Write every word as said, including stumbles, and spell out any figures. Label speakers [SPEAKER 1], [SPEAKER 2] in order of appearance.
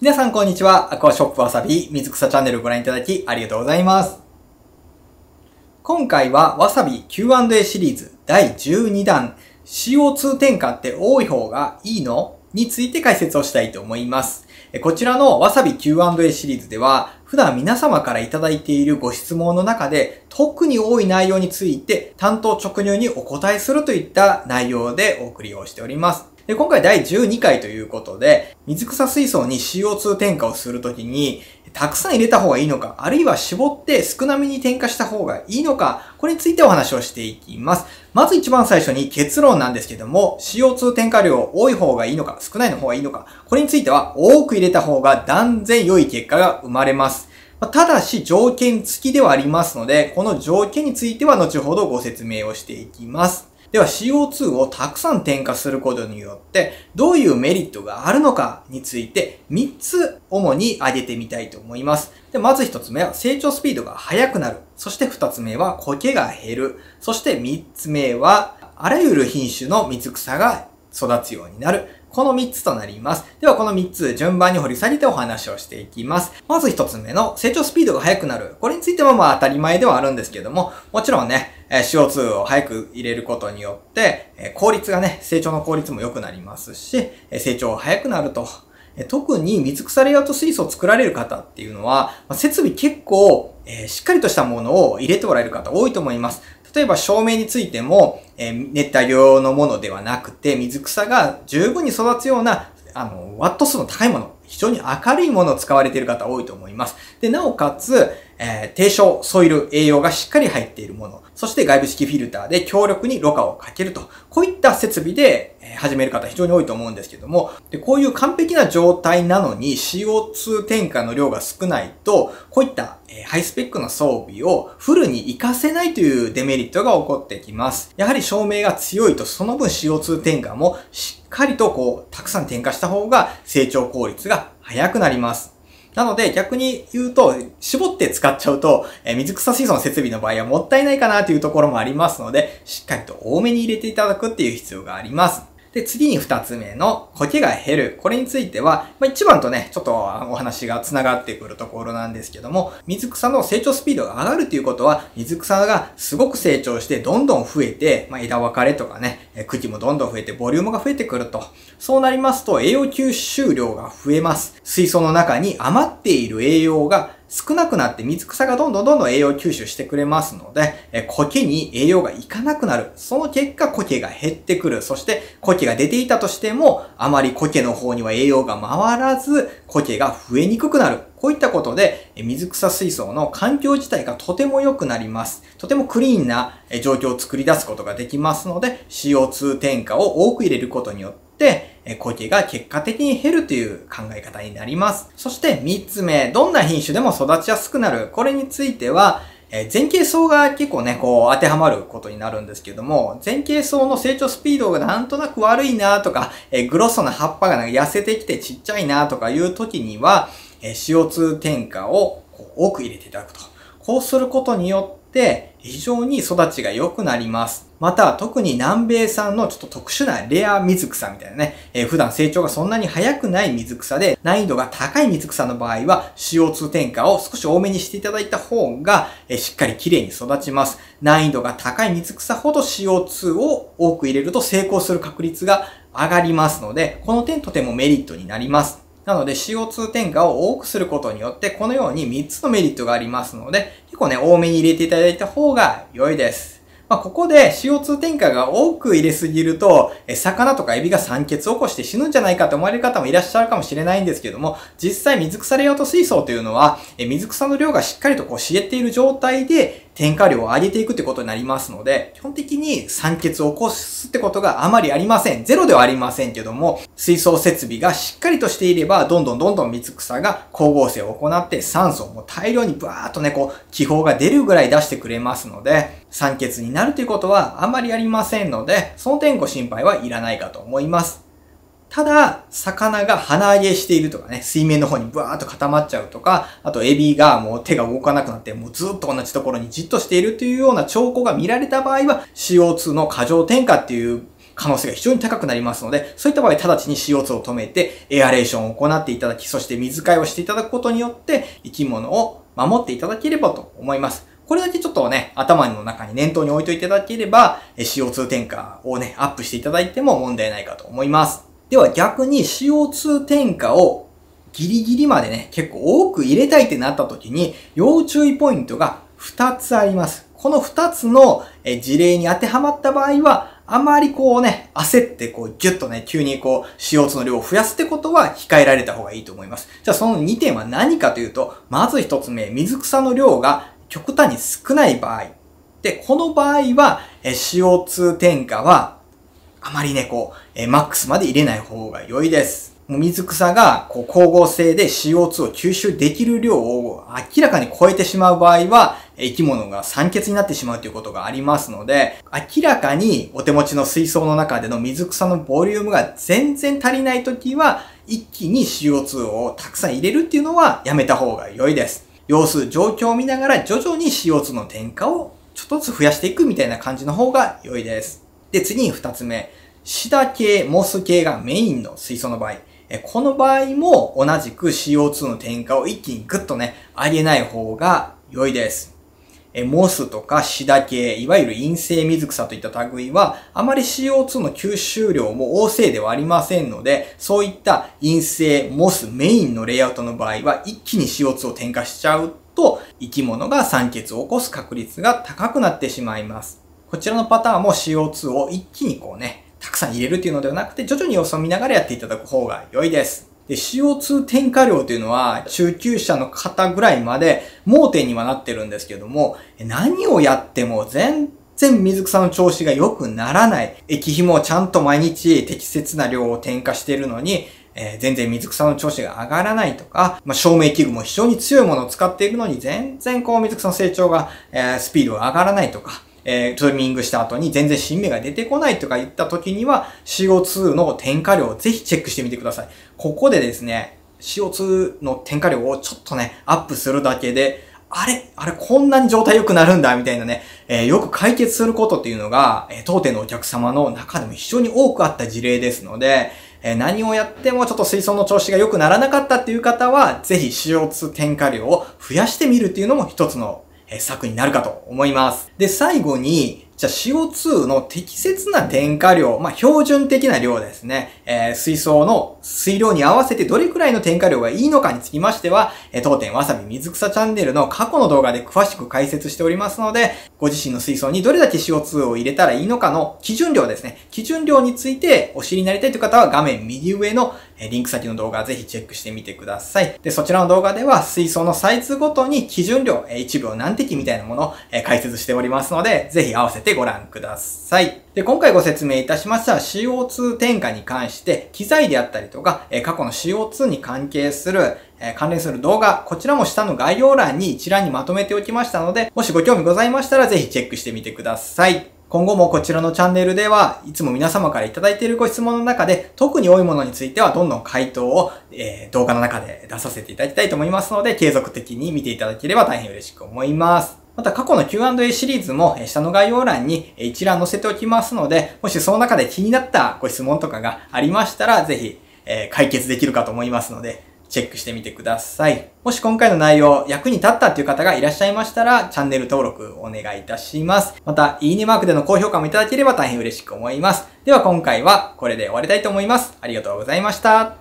[SPEAKER 1] 皆さんこんにちは。アクアショップわさび水草チャンネルをご覧いただきありがとうございます。今回はわさび キューアンドエー シリーズだいじゅうにだん シーオーツー 添加って多い方がいいのについて解説をしたいと思います。こちらのわさび キューアンドエー シリーズでは普段皆様からいただいているご質問の中で特に多い内容について担当直入にお答えするといった内容でお送りをしております。で今回だいじゅうにかいということで、水草水槽に シーオーツー 添加をするときに、たくさん入れた方がいいのか、あるいは絞って少なめに添加した方がいいのか、これについてお話をしていきます。まず一番最初に結論なんですけども、シーオーツー 添加量多い方がいいのか、少ないの方がいいのか、これについては多く入れた方が断然良い結果が生まれます。ただし条件付きではありますので、この条件については後ほどご説明をしていきます。では シーオーツー をたくさん添加することによってどういうメリットがあるのかについてみっつ主に挙げてみたいと思います。でまずひとつめは成長スピードが速くなる。そしてふたつめは苔が減る。そしてみっつめはあらゆる品種の水草が育つようになる。このみっつとなります。ではこのみっつ順番に掘り下げてお話をしていきます。まずひとつめの成長スピードが速くなる。これについてはまあ当たり前ではあるんですけども、もちろんね、シーオーツー を早く入れることによって、効率がね、成長の効率も良くなりますし、成長が速くなると。特に水草レイアウト水槽を作られる方っていうのは、設備結構しっかりとしたものを入れておられる方多いと思います。例えば照明についても、えー、熱帯魚のものではなくて、水草が十分に育つような、あの、ワット数の高いもの、非常に明るいものを使われている方多いと思います。で、なおかつ、えー、低床、ソイル、栄養がしっかり入っているもの、そして外部式フィルターで強力にろ過をかけると、こういった設備で始める方非常に多いと思うんですけども、でこういう完璧な状態なのに シーオーツー 添加の量が少ないと、こういったハイスペックな装備をフルに活かせないというデメリットが起こってきます。やはり照明が強いとその分 シーオーツー 添加もしっかりとこう、たくさん添加した方が成長効率が速くなります。なので逆に言うと、絞って使っちゃうと、え水草水槽の設備の場合はもったいないかなというところもありますので、しっかりと多めに入れていただくっていう必要があります。で、次に二つ目の苔が減る。これについては、まあ、一番とね、ちょっとお話が繋がってくるところなんですけども、水草の成長スピードが上がるということは、水草がすごく成長してどんどん増えて、まあ、枝分かれとかね、茎もどんどん増えてボリュームが増えてくると。そうなりますと栄養吸収量が増えます。水槽の中に余っている栄養が少なくなって水草がどんどんどんどん栄養吸収してくれますので、え苔に栄養がいかなくなる。その結果苔が減ってくる。そして苔が出ていたとしても、あまり苔の方には栄養が回らず、苔が増えにくくなる。こういったことで、水草水槽の環境自体がとても良くなります。とてもクリーンな状況を作り出すことができますので、シーオーツー 添加を多く入れることによって、苔が結果的に減るという考え方になります。そしてみっつめ、どんな品種でも育ちやすくなる。これについては、前傾層が結構ね、こう当てはまることになるんですけども、前傾層の成長スピードがなんとなく悪いなとか、グロッソな葉っぱがなんか痩せてきてちっちゃいなとかいう時には、シーオーツー 添加を多く入れていただくと。こうすることによって非常に育ちが良くなります。また、特に南米産のちょっと特殊なレア水草みたいなね、えー、普段成長がそんなに早くない水草で、難易度が高い水草の場合は シーオーツー 添加を少し多めにしていただいた方が、えー、しっかり綺麗に育ちます。難易度が高い水草ほど シーオーツー を多く入れると成功する確率が上がりますので、この点とてもメリットになります。なので シーオーツー 添加を多くすることによって、このようにみっつのメリットがありますので、結構ね、多めに入れていただいた方が良いです。まあ、ここで シーオーツー 添加が多く入れすぎると、魚とかエビが酸欠を起こして死ぬんじゃないかと思われる方もいらっしゃるかもしれないんですけども、実際水草レイアウト水槽というのは、水草の量がしっかりとこう茂っている状態で、添加量を上げていくってことになりますので、基本的に酸欠を起こすってことがあまりありません。ゼロではありませんけども、水槽設備がしっかりとしていれば、どんどんどんどん水草が光合成を行って酸素も大量にブワーっとね、こう、気泡が出るぐらい出してくれますので、酸欠になるということはあまりありませんので、その点ご心配はいらないかと思います。ただ、魚が鼻揚げしているとかね、水面の方にブワーっと固まっちゃうとか、あとエビがもう手が動かなくなって、もうずっと同じところにじっとしているというような兆候が見られた場合は、シーオーツー の過剰添加っていう可能性が非常に高くなりますので、そういった場合直ちに シーオーツー を止めてエアレーションを行っていただき、そして水替えをしていただくことによって生き物を守っていただければと思います。これだけちょっとね、頭の中に念頭に置いておいていただければ、シーオーツー 添加をね、アップしていただいても問題ないかと思います。では逆に シーオーツー 添加をギリギリまでね、結構多く入れたいってなった時に、要注意ポイントがふたつあります。このふたつの事例に当てはまった場合は、あまりこうね、焦ってこうギュッとね、急にこう シーオーツー の量を増やすってことは控えられた方がいいと思います。じゃあそのにてんは何かというと、まずひとつめ、水草の量が極端に少ない場合。で、この場合は シーオーツー 添加はあまりね、こう、マックスまで入れない方が良いです。水草がこう光合成で シーオーツー を吸収できる量を明らかに超えてしまう場合は、生き物が酸欠になってしまうということがありますので、明らかにお手持ちの水槽の中での水草のボリュームが全然足りないときは、一気に シーオーツー をたくさん入れるっていうのはやめた方が良いです。様子、状況を見ながら徐々に シーオーツー の添加をちょっとずつ増やしていくみたいな感じの方が良いです。で、次に二つ目。シダ系、モス系がメインの水槽の場合。この場合も同じく シーオーツー の添加を一気にグッとね、上げない方が良いです。モスとかシダ系、いわゆる陰性水草といった類は、あまり シーオーツー の吸収量も旺盛ではありませんので、そういった陰性、モス、メインのレイアウトの場合は、一気に シーオーツー を添加しちゃうと、生き物が酸欠を起こす確率が高くなってしまいます。こちらのパターンも シーオーツー を一気にこうね、たくさん入れるっていうのではなくて、徐々に様子を見ながらやっていただく方が良いです。で、シーオーツー 添加量というのは、中級者の方ぐらいまで盲点にはなってるんですけども、何をやっても全然水草の調子が良くならない。液肥もちゃんと毎日適切な量を添加しているのに、えー、全然水草の調子が上がらないとか、まあ、照明器具も非常に強いものを使っているのに、全然こう水草の成長が、えー、スピードが上がらないとか、えー、トリミングした後に全然新芽が出てこないとか言った時には シーオーツー の添加量をぜひチェックしてみてください。ここでですね、シーオーツー の添加量をちょっとね、アップするだけで、あれあれこんなに状態良くなるんだみたいなね、えー、よく解決することっていうのが、えー、当店のお客様の中でも非常に多くあった事例ですので、えー、何をやってもちょっと水槽の調子が良くならなかったっていう方は、ぜひ シーオーツー 添加量を増やしてみるっていうのも一つの策になるかと思います。で、最後に、じゃあ シーオーツー の適切な添加量、まあ、標準的な量ですね。えー、水槽の水量に合わせてどれくらいの添加量がいいのかにつきましては、えー、当店わさび水草チャンネルの過去の動画で詳しく解説しておりますので、ご自身の水槽にどれだけ シーオーツー を入れたらいいのかの基準量ですね。基準量についてお知りになりたいという方は画面右上のリンク先の動画ぜひチェックしてみてください。で、そちらの動画では水槽のサイズごとに基準量、いちびょう何滴みたいなものを解説しておりますので、ぜひ合わせてご覧ください。で、今回ご説明いたしました シーオーツー 添加に関して、機材であったりとか、過去の シーオーツー に関係する、関連する動画、こちらも下の概要欄に一覧にまとめておきましたので、もしご興味ございましたらぜひチェックしてみてください。今後もこちらのチャンネルでは、いつも皆様からいただいているご質問の中で、特に多いものについてはどんどん回答を、えー、動画の中で出させていただきたいと思いますので、継続的に見ていただければ大変嬉しく思います。また過去の キューアンドエー シリーズも下の概要欄に一覧載せておきますので、もしその中で気になったご質問とかがありましたら、ぜひ、えー、解決できるかと思いますので、チェックしてみてください。もし今回の内容役に立ったっていう方がいらっしゃいましたら、チャンネル登録お願いいたします。また、いいねマークでの高評価もいただければ大変嬉しく思います。では今回はこれで終わりたいと思います。ありがとうございました。